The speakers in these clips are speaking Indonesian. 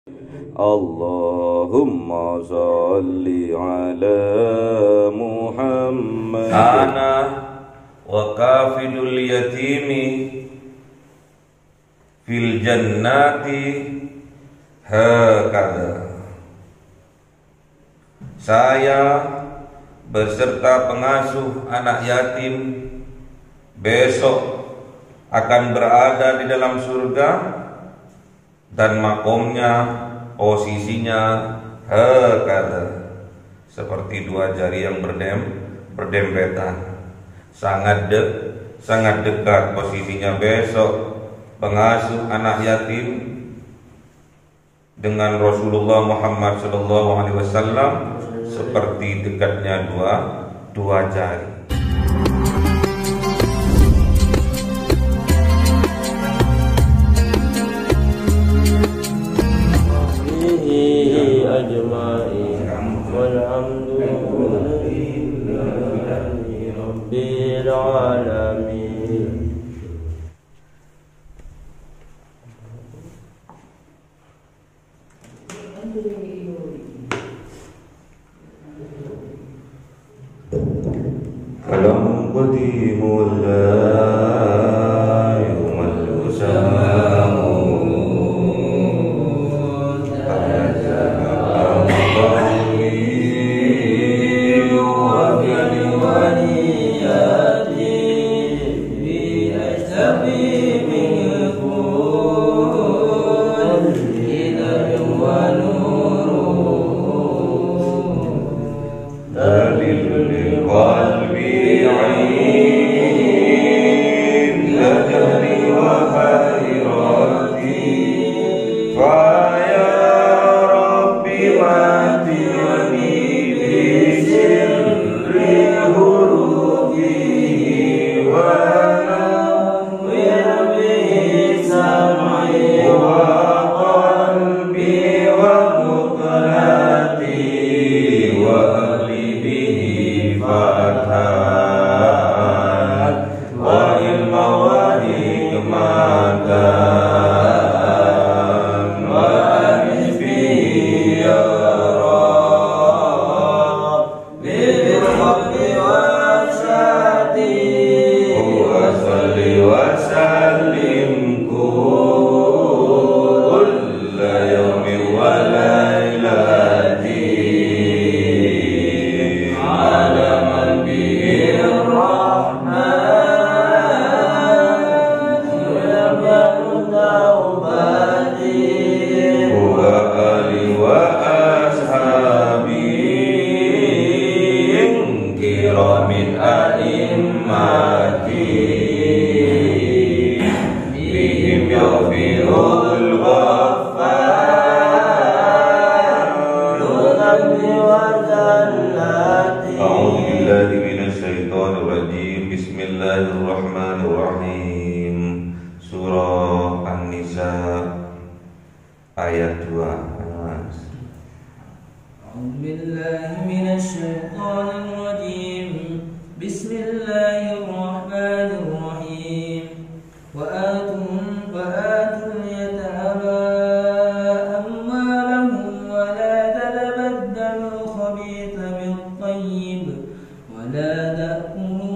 Allahumma salli ala Muhammad. Ana wa kafilul yatimi fil jannati hakadha. Saya beserta pengasuh anak yatim besok akan berada di dalam surga dan makomnya, posisinya hakadha, seperti dua jari yang berdempetan. Sangat dekat posisinya besok pengasuh anak yatim dengan Rasulullah Muhammad SAW seperti dekatnya dua jari. Kalam qadimul la yumal usamu Bismillahirrahmanirrahim. Surah An-Nisa ayat 2. A'udzubillahi minasyaitonir rajim. Bismillahirrahmanirrahim. Wa atul yatama amwalahum wa la tatabaddalu khabitha bit-tayyib wa la ta'kulu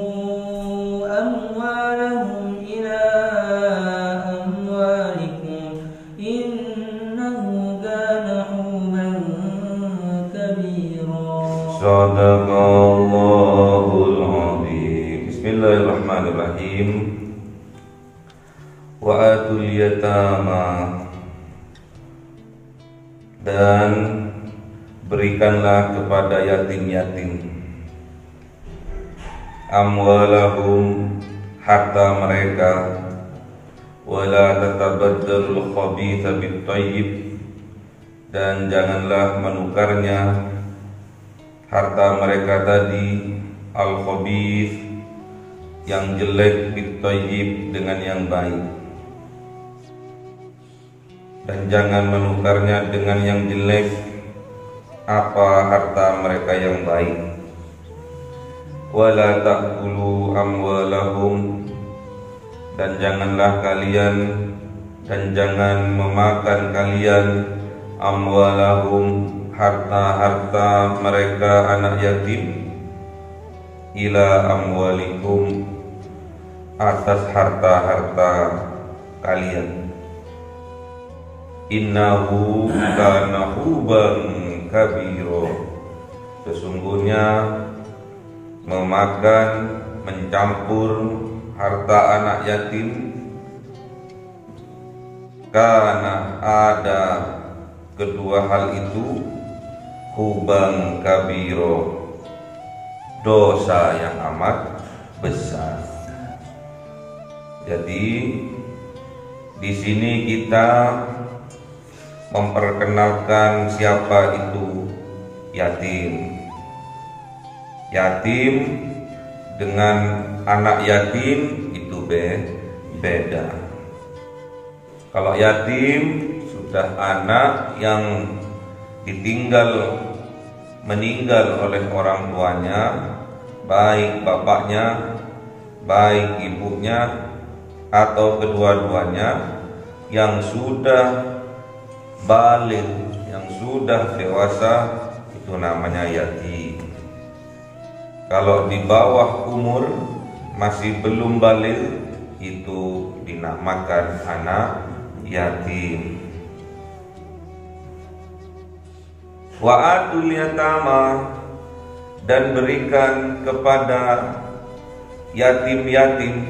amwalahum ila amwalikum innahu kana huban kabira. Sadaqallahul azim. Bismillahirrahmanirrahim. Wa atul yatama, dan berikanlah kepada yatim-yatim amwalahum, harta mereka, wala tatabaddalul khabitha bit-tayyib, dan janganlah menukarnya harta mereka tadi al-khabith, yang jelek, bit-tayyib, dengan yang baik, dan jangan menukarnya dengan yang jelek apa harta mereka yang baik. Wala ta'kulu amwalahum, dan janganlah kalian dan jangan memakan kalian amwalahum harta-harta mereka anak yatim ila amwalikum atas harta-harta kalian. Innahu kana huban kabiro, sesungguhnya memakan, mencampur harta anak yatim, karena ada kedua hal itu, huban kabiro, dosa yang amat besar. Jadi di sini kita memperkenalkan siapa itu yatim. Yatim dengan anak yatim itu beda. Kalau yatim sudah anak yang meninggal oleh orang tuanya, baik bapaknya, baik ibunya, atau kedua-duanya, yang sudah baligh, yang sudah dewasa, itu namanya yatim. Kalau di bawah umur masih belum baligh, itu dinamakan anak yatim. Wa atul yatama, dan berikan kepada yatim-yatim,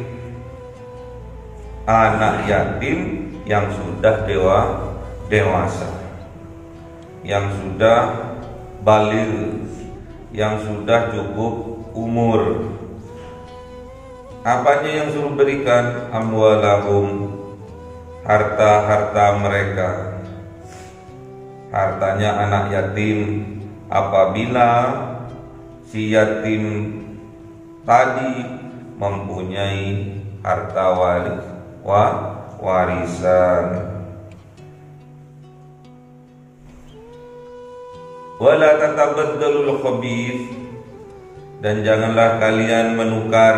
anak yatim yang sudah dewasa, yang sudah baligh, yang sudah cukup umur. Apanya yang suruh berikan? Amwalahum, harta-harta mereka, hartanya anak yatim. Apabila si yatim tadi mempunyai harta warisan. Wala tatabaddalul khabith, dan janganlah kalian menukar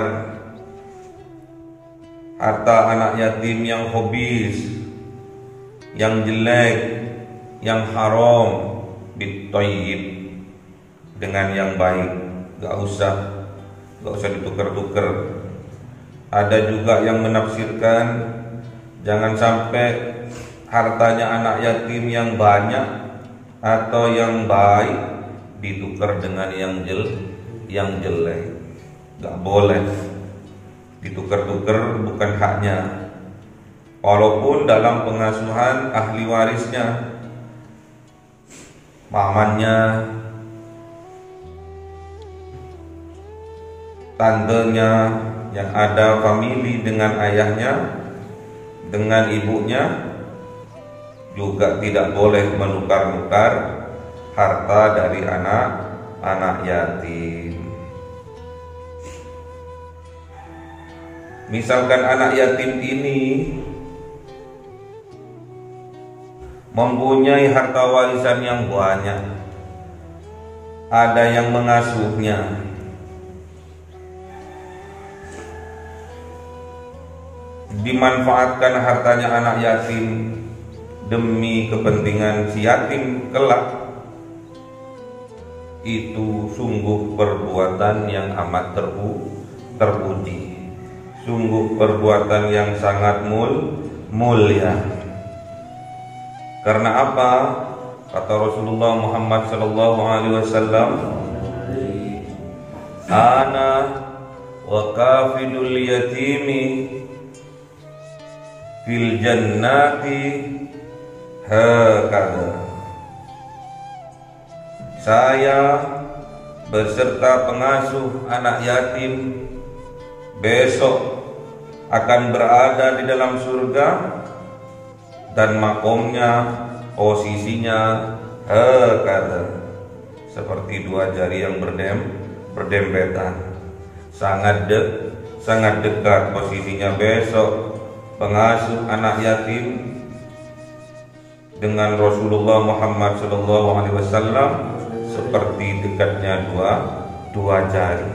harta anak yatim yang khabith, yang jelek, yang haram, bit-thayyib, dengan yang baik. Gak usah ditukar-tukar. Ada juga yang menafsirkan jangan sampai hartanya anak yatim yang banyak atau yang baik ditukar dengan yang jelek. Gak boleh ditukar-tukar, bukan haknya. Walaupun dalam pengasuhan ahli warisnya, pamannya, tantenya, yang ada famili dengan ayahnya, dengan ibunya, juga tidak boleh menukar-nukar harta dari anak yatim. Misalkan anak yatim ini mempunyai harta warisan yang banyak, ada yang mengasuhnya, dimanfaatkan hartanya anak yatim demi kepentingan si yatim kelak, itu sungguh perbuatan yang amat terpuji, sungguh perbuatan yang sangat mulia. Karena apa? Kata Rasulullah Muhammad SAW, ana wa kafilul yatimi fil jannati hakadha. Saya beserta pengasuh anak yatim besok akan berada di dalam surga, dan makomnya, posisinya hakadha, seperti dua jari yang berdempetan. Sangat dekat posisinya besok pengasuh anak yatim dengan Rasulullah Muhammad SAW seperti dekatnya dua jari.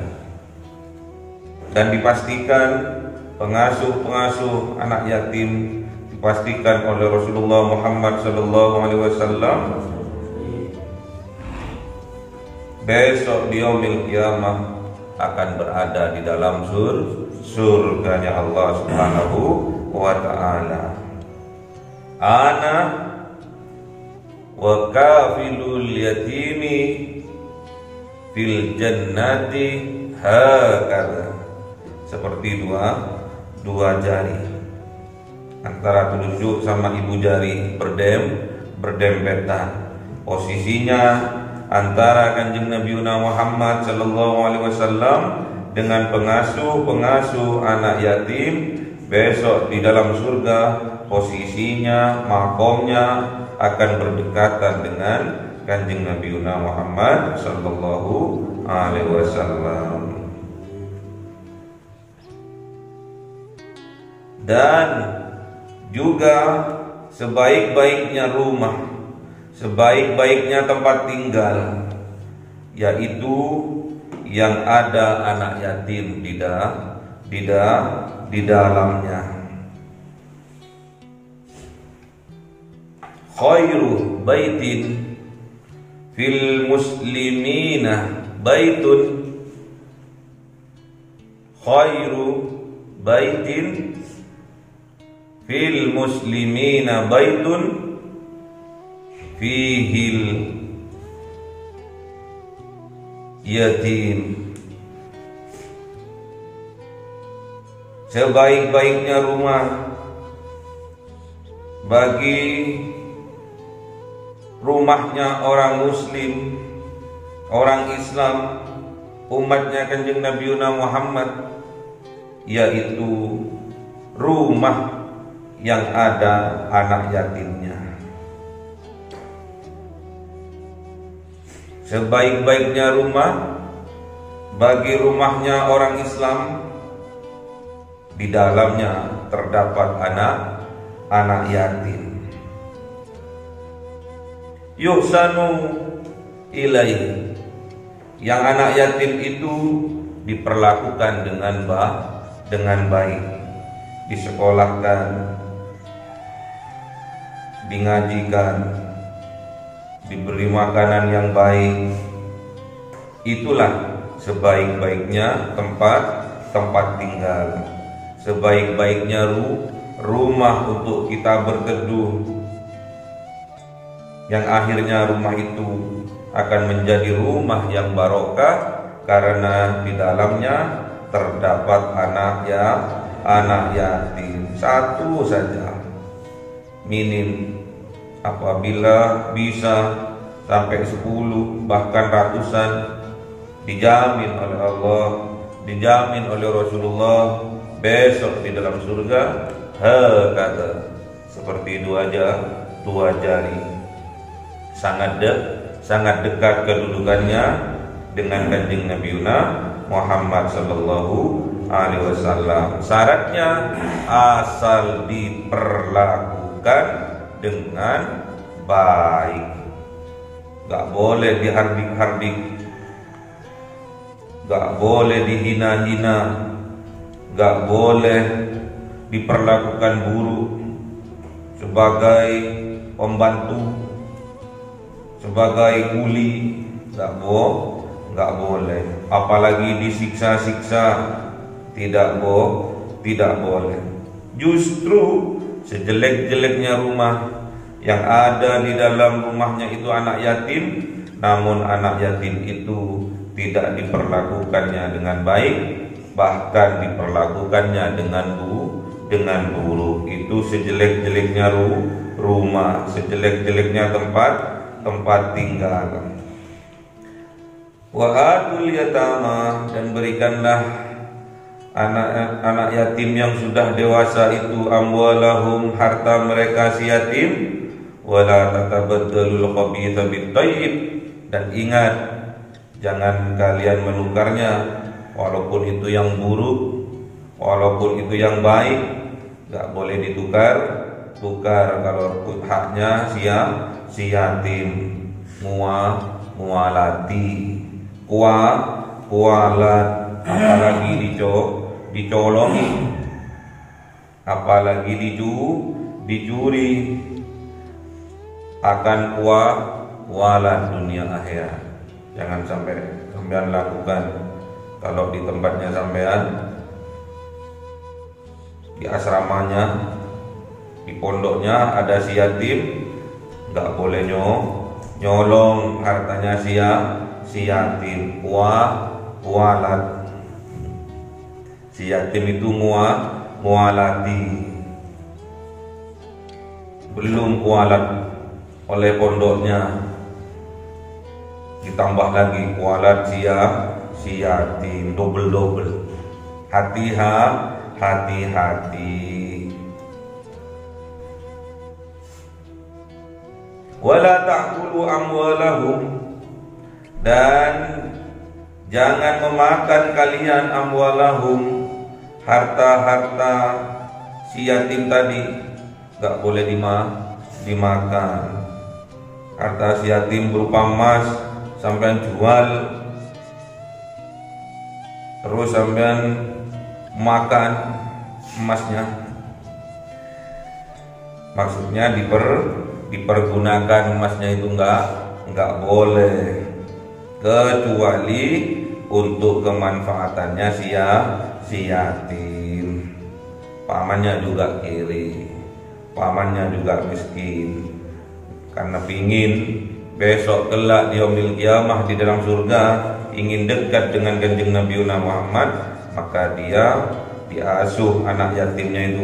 Dan dipastikan pengasuh anak yatim dipastikan oleh Rasulullah Muhammad SAW, besok di yaumil qiyamah akan berada di dalam surganya Allah Subhanahu wa ta'ala. Ana wa kafilul yatimi fil jannati hakadha, seperti dua jari antara telunjuk sama ibu jari berdempetan. Posisinya antara Kanjeng Nabi Muhammad SAW dengan pengasuh anak yatim besok di dalam surga, posisinya, makomnya akan berdekatan dengan Kanjeng Nabi Muhammad SAW. Dan juga sebaik-baiknya rumah, sebaik-baiknya tempat tinggal, yaitu yang ada anak yatim di dalamnya. Khairu baitin fil muslimina baitun, khairu baitin fil muslimina baitun fihil yatim. Sebaik-baiknya rumah bagi rumahnya orang muslim, orang Islam, umatnya Kanjeng Nabi Muhammad, yaitu rumah yang ada anak yatimnya. Sebaik-baiknya rumah bagi rumahnya orang Islam, di dalamnya terdapat anak yatim. Yuhsanu ilaihi, yang anak yatim itu diperlakukan dengan baik, disekolahkan, dingajikan, diberi makanan yang baik. Itulah sebaik-baiknya tempat tinggal, sebaik-baiknya rumah untuk kita berteduh, yang akhirnya rumah itu akan menjadi rumah yang barokah karena di dalamnya terdapat anak yatim. Satu saja minim, apabila bisa sampai 10 bahkan ratusan, dijamin oleh Allah, dijamin oleh Rasulullah besok di dalam surga hakata, seperti dua jari, sangat dekat kedudukannya dengan Kanjeng Nabi Muhammad SAW. Syaratnya asal diperlakukan dengan baik, gak boleh dihardik-hardik, gak boleh dihina-hina, gak boleh diperlakukan buruk sebagai pembantu, sebagai kuli, gak boleh. Apalagi disiksa-siksa, tidak boleh. Justru sejelek-jeleknya rumah, yang ada di dalam rumahnya itu anak yatim, namun anak yatim itu tidak diperlakukannya dengan baik, bahkan diperlakukannya dengan buruk. Itu sejelek-jeleknya rumah, sejelek-jeleknya tempat tinggal. Wa atul yatama, dan berikanlah anak yatim yang sudah dewasa itu amwalahum, harta mereka si yatim, wala tatabaddalul khabitha bit-thayyib, dan ingat jangan kalian menukarnya, walaupun itu yang buruk, walaupun itu yang baik, gak boleh ditukar kalau haknya si yatim. Mualati, kualat, apalagi dicolongi, apalagi dicuri akan kualat dunia akhirat. Jangan sampai sampean lakukan. Kalau di tempatnya sampean, di asramanya, di pondoknya ada si yatim, nggak boleh nyolong hartanya si yatim. Kualat. Si yatim itu mualati. Belum kualat oleh pondoknya, ditambah lagi kualat si yatim, double. Hati-hati. Wala ta'kulu amwalahum, dan jangan memakan kalian amwalahum, harta-harta si yatim tadi, gak boleh dimakan. Harta si yatim berupa emas, sampean jual, terus sampean makan emasnya. Maksudnya dipergunakan emasnya itu enggak boleh, kecuali untuk kemanfaatannya si yatim. Pamannya juga kiri, pamannya juga miskin, karena pingin besok kelak di yaumil kiamah di dalam surga, ingin dekat dengan kanjeng Nabi Muhammad, maka dia diasuh anak yatimnya itu,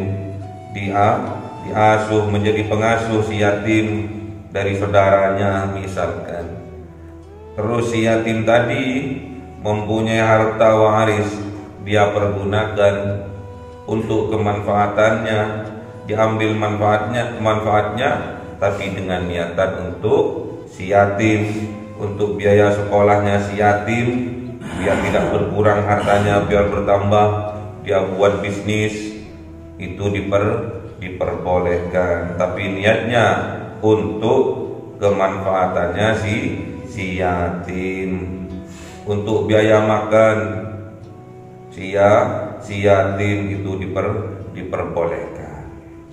diasuh menjadi pengasuh si yatim dari saudaranya misalkan. Terus si yatim tadi mempunyai harta waris, dia pergunakan untuk kemanfaatannya, diambil manfaatnya, tapi dengan niatan untuk si yatim, untuk biaya sekolahnya si yatim, biar tidak berkurang hartanya, biar bertambah, dia buat bisnis, itu diperbolehkan, tapi niatnya untuk kemanfaatannya si yatim, untuk biaya makan si yatim itu diperbolehkan.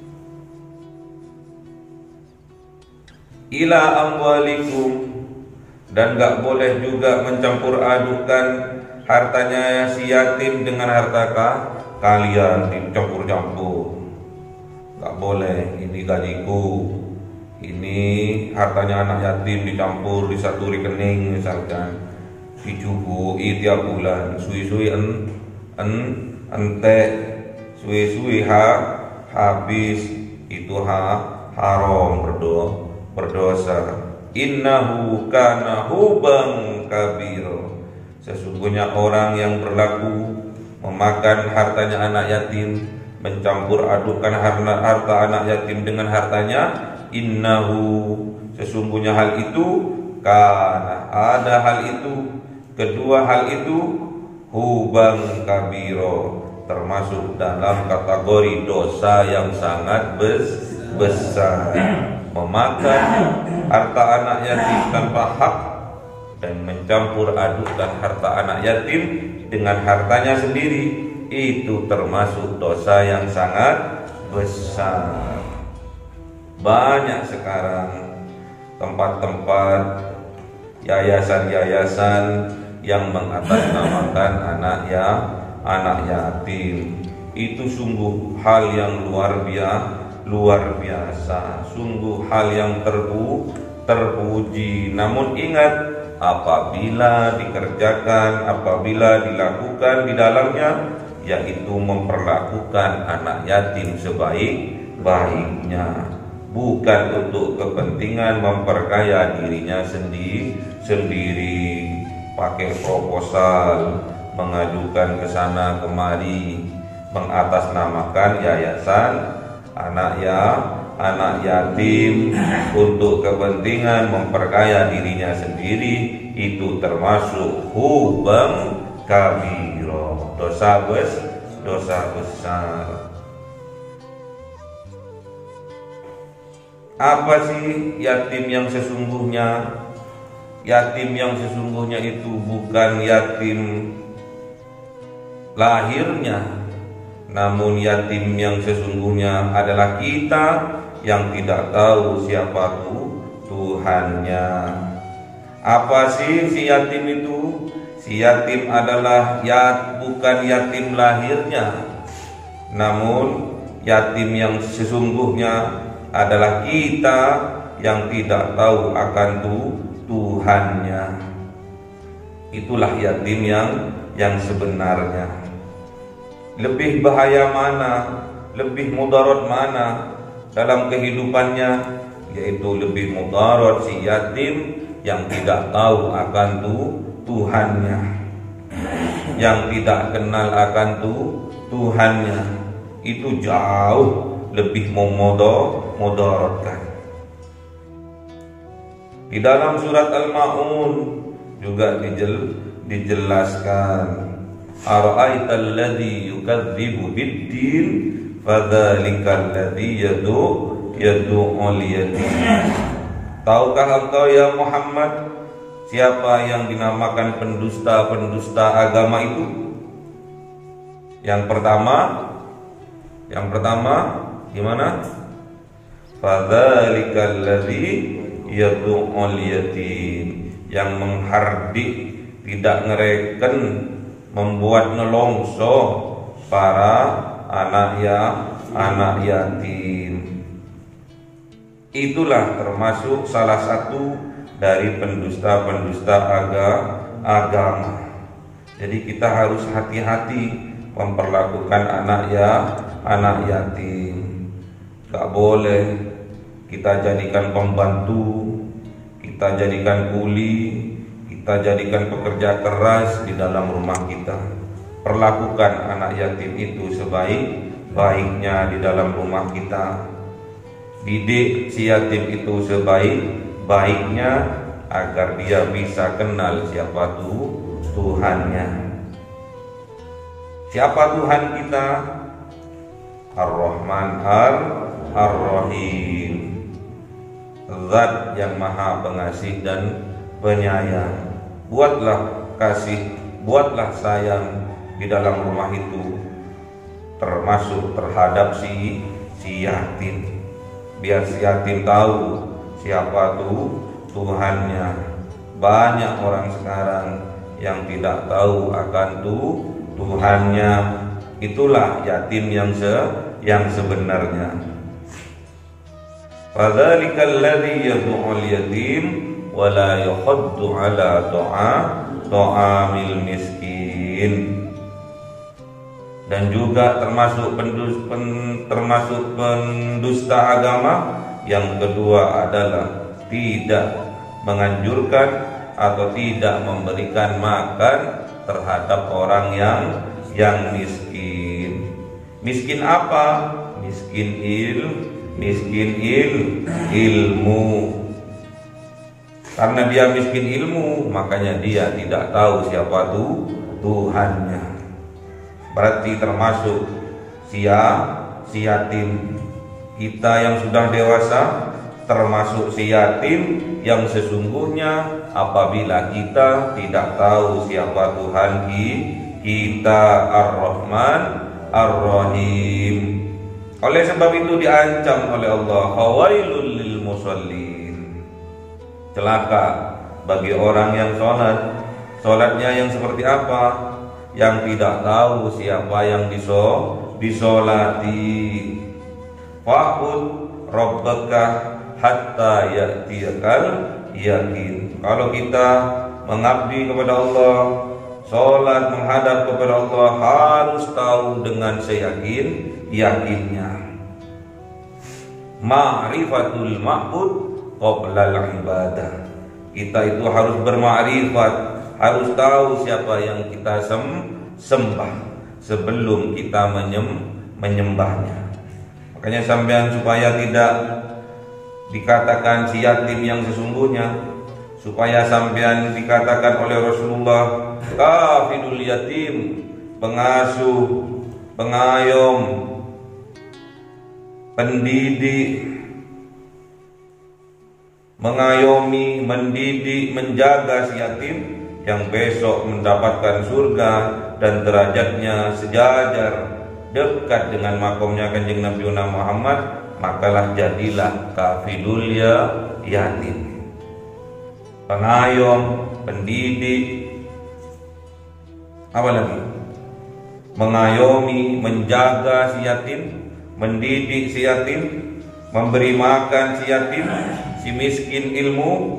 Ila amwalikum, dan gak boleh juga mencampur adukan hartanya si yatim dengan harta kalian, dicampur-campur. Gak boleh, ini gajiku, ini hartanya anak yatim dicampur di satu rekening misalkan, dicubui tiap bulan, suwi-suwi ente, suwi-suwi habis, itu haram, berdosa. Innahu kana huban kabiro, sesungguhnya orang yang berlaku memakan hartanya anak yatim, mencampur adukan harta anak yatim dengan hartanya, innahu, sesungguhnya hal itu, karena ada hal itu, kedua hal itu, huban kabiro, termasuk dalam kategori dosa yang sangat besar. Memakan harta anak yatim tanpa hak dan mencampur adukan harta anak yatim dengan hartanya sendiri, itu termasuk dosa yang sangat besar. Banyak sekarang tempat-tempat, yayasan-yayasan yang mengatasnamakan anak yatim. Itu sungguh hal yang luar biasa, sungguh hal yang terpuji. Namun ingat, apabila dikerjakan, apabila dilakukan di dalamnya, yaitu memperlakukan anak yatim sebaik-baiknya, bukan untuk kepentingan memperkaya dirinya sendiri, pakai proposal, mengajukan ke sana kemari, mengatasnamakan yayasan anak yatim untuk kepentingan memperkaya dirinya sendiri, itu termasuk hubang kabiro, dosa besar. Apa sih yatim yang sesungguhnya? Yatim yang sesungguhnya itu bukan yatim lahirnya, namun yatim yang sesungguhnya adalah kita yang tidak tahu siapa Tuhannya. Apa sih si yatim itu? Si yatim adalah bukan yatim lahirnya, namun yatim yang sesungguhnya adalah kita yang tidak tahu akan Tuhannya. Itulah yatim yang sebenarnya. Lebih bahaya mana, lebih mudarat mana dalam kehidupannya? Yaitu lebih mudarat si yatim yang tidak tahu akan Tuhannya, yang tidak kenal akan Tuhannya. Itu jauh lebih memudaratkan. Di dalam surat Al-Ma'un juga dijelaskan, ara'aital ladzi yukadzibu bid-din fadzalikal ladzi yad'ul yatim. Tahukah engkau ya Muhammad siapa yang dinamakan pendusta agama itu? Yang pertama gimana? Fadzalikal ladzi yad'ul yatim, yang menghardik, tidak ngereken, membuat nelongso para anak yatim. Itulah termasuk salah satu dari pendusta agama. Jadi kita harus hati-hati memperlakukan anak yatim. Gak boleh kita jadikan pembantu, kita jadikan kuli, kita jadikan pekerja keras di dalam rumah kita. Perlakukan anak yatim itu sebaik-baiknya di dalam rumah kita. Didik si yatim itu sebaik-baiknya agar dia bisa kenal siapa Tuhannya. Siapa Tuhan kita? Ar-Rahman Ar-Rahim, Zat yang maha pengasih dan penyayang. Buatlah kasih, buatlah sayang di dalam rumah itu, termasuk terhadap si yatim. Biar si yatim tahu siapa Tuhannya. Banyak orang sekarang yang tidak tahu akan Tuhannya. Itulah yatim yang sebenarnya. Fadzalikal ladzi yad'ul yatim wa la yahuddu ala ta'amil miskin. Dan juga termasuk pendusta agama yang kedua adalah tidak menganjurkan atau tidak memberikan makan terhadap orang yang miskin. Miskin apa? Miskin ilmu. Karena dia miskin ilmu, makanya dia tidak tahu siapa Tuhannya. Berarti termasuk si yatim. Kita yang sudah dewasa termasuk si yatim yang sesungguhnya apabila kita tidak tahu siapa Tuhan kita, Ar-Rahman Ar-Rahim. Oleh sebab itu diancam oleh Allah, fawailul lil musallin. Celaka bagi orang yang sholat. Sholatnya yang seperti apa? Yang tidak tahu siapa yang disolati. Fa'bud rabbaka hatta ya'tiyakal yakin. Kalau kita mengabdi kepada Allah, sholat menghadap kepada Allah, harus tahu dengan yakinnya. Ma'rifatul ma'bud qabla al-ibadah. Kita itu harus bermakrifat, harus tahu siapa yang kita sembah sebelum kita menyembahnya. Makanya sampean supaya tidak dikatakan si yatim yang sesungguhnya, supaya sampean dikatakan oleh Rasulullah kafilul yatim, pengasuh, pengayom, pendidik, mengayomi, mendidik, menjaga si yatim yang besok mendapatkan surga dan derajatnya sejajar dekat dengan makomnya Kanjeng Nabi Muhammad, makalah jadilah kafilul yatim, pengayom, pendidik, apa lagi? Mengayomi, menjaga si yatim, mendidik si yatim, memberi makan si yatim, si miskin ilmu.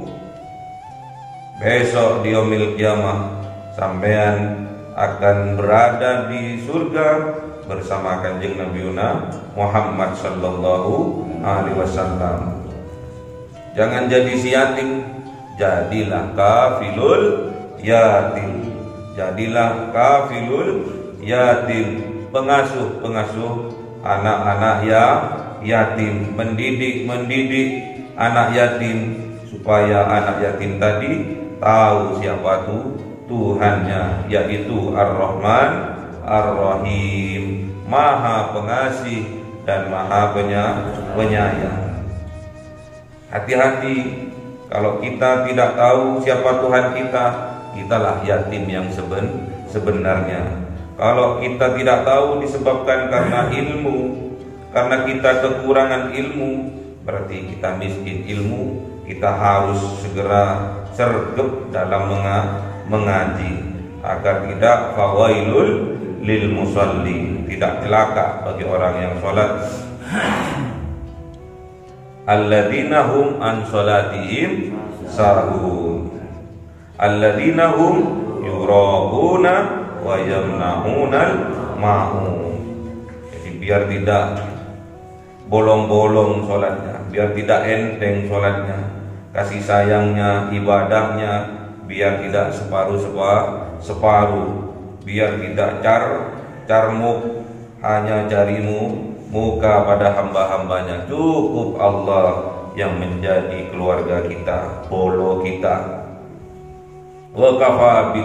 Besok di yaumil kiamah sampean akan berada di surga bersama kanjeng Nabi Muhammad sallallahu alaihi wasallam. Jangan jadi si yatim, jadilah kafilul yatim. Jadilah kafilul yatim, pengasuh anak-anak yatim, mendidik anak yatim supaya anak yatim tadi tahu siapa Tuhannya, yaitu Ar-Rahman Ar-Rahim, Maha Pengasih dan Maha Penyayang. Hati-hati kalau kita tidak tahu siapa Tuhan kita, kitalah yatim yang sebenarnya. Kalau kita tidak tahu disebabkan karena ilmu, karena kita kekurangan ilmu, berarti kita miskin ilmu. Kita harus segera sergap dalam mengaji agar tidak fawailul lil musalli, tidak celaka bagi orang yang sholat. Alladzina hum an sholatihim sahun, alladzina hum yura'una wa yamna'unal ma'un. Jadi biar tidak bolong-bolong sholatnya, biar tidak enteng sholatnya, kasih sayangnya, ibadahnya biar tidak separuh, biar tidak carmuk, hanya carimu muka pada hamba-hambanya. Cukup Allah yang menjadi keluarga kita, bolo kita. Wa kafa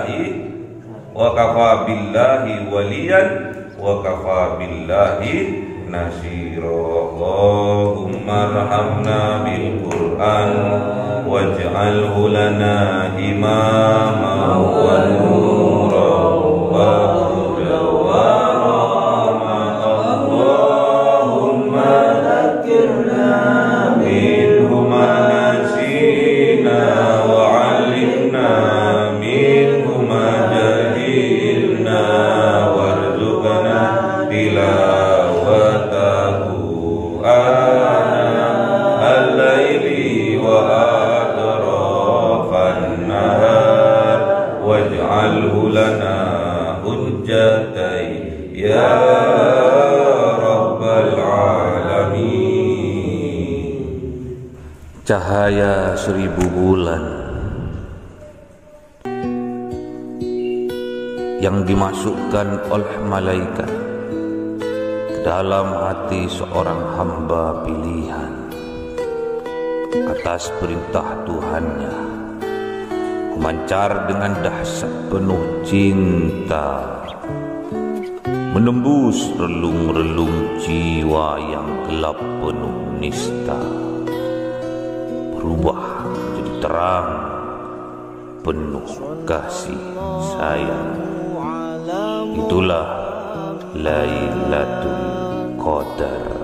billahi waliyan wa kafa billahi nasira. Allahumma arhamna bil Qur'an waj'alhu lana imama wa nura wa huda wa rahma. Allahumma dzakirna minhu ma nasina wa 'allimna minhu ma jahilna warzuqna tilawatahu ana al-laili wa atrafan nahar waj'alhu lana hujjatai ya rabbal alamin. Cahaya 1000 bulan yang dimasukkan oleh malaikat ke dalam hati seorang hamba pilihan atas perintah Tuhannya, memancar dengan dahsyat penuh cinta, menembus relung-relung jiwa yang gelap penuh nista, berubah menjadi terang penuh kasih sayang. Itulah Lailatul Qadar.